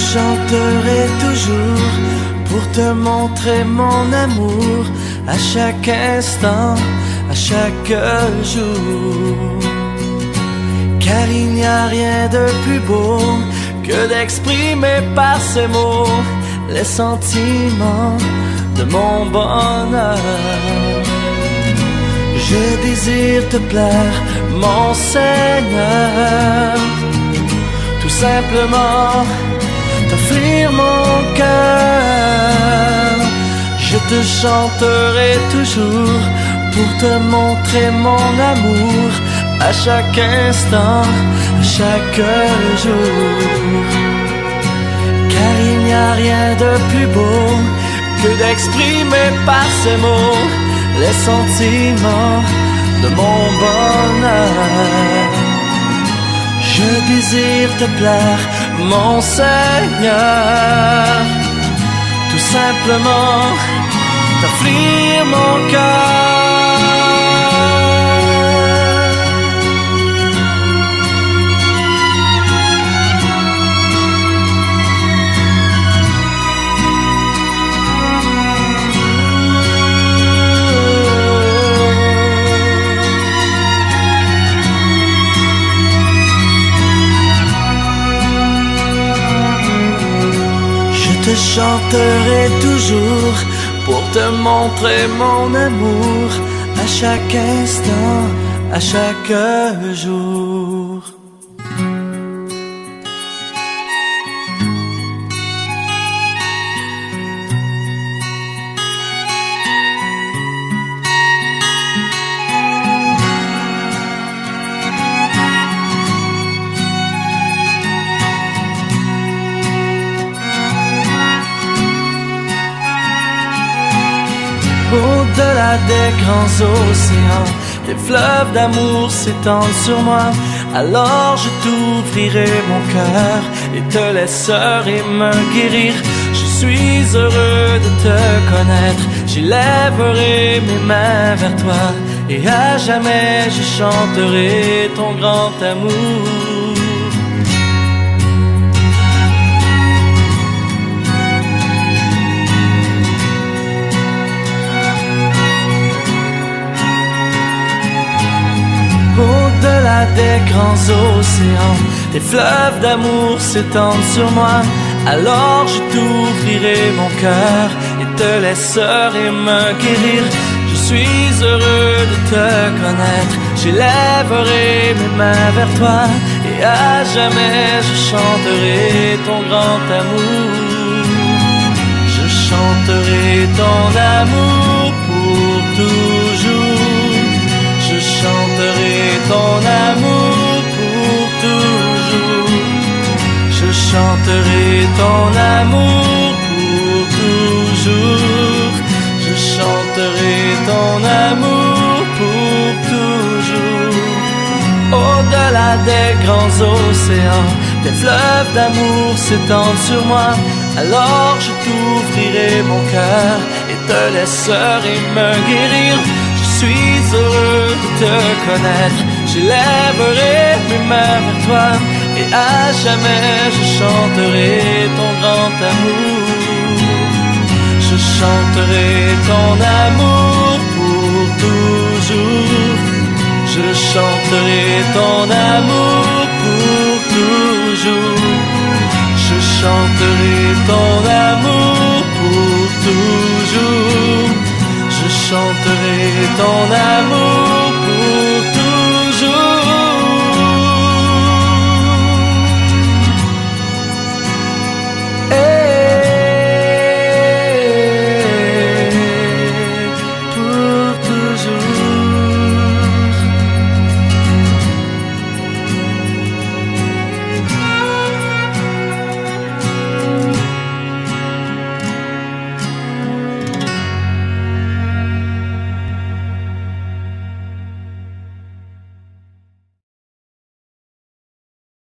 chanterai toujours pour te montrer mon amour à chaque instant, à chaque jour. Car il n'y a rien de plus beau que d'exprimer par ces mots les sentiments de mon bonheur. Je désire te plaire, mon Seigneur, tout simplement t'offrir mon cœur. Je te chanterai toujours pour te montrer mon amour à chaque instant, à chaque jour. Car il n'y a rien de plus beau que d'exprimer par ces mots les sentiments de mon bonheur. Je désire te plaire, mon Seigneur, tout simplement t'offrir mon cœur. Je chanterai toujours pour te montrer mon amour à chaque instant, à chaque jour. Au-delà des grands océans, des fleuves d'amour s'étendent sur moi. Alors je t'ouvrirai mon cœur et te laisserai me guérir. Je suis heureux de te connaître, j'élèverai mes mains vers toi et à jamais je chanterai ton grand amour. Au-delà des grands océans, des fleuves d'amour s'étendent sur moi. Alors je t'ouvrirai mon cœur et te laisserai me guérir. Je suis heureux de te connaître, j'élèverai mes mains vers toi et à jamais je chanterai ton grand amour. Je chanterai ton amour pour toujours. Je chanterai ton amour pour toujours. Je chanterai ton amour pour toujours. Je chanterai ton amour pour toujours. Au-delà des grands océans, des fleuves d'amour s'étendent sur moi. Alors je t'ouvrirai mon cœur et te laisserai me guérir. Je suis heureux de te connaître, j'élèverai mes mains vers toi et à jamais je chanterai ton grand amour. Je chanterai ton amour pour toujours. Je chanterai ton amour pour toujours. Je chanterai ton amour pour toujours. Je chanterai ton amour pour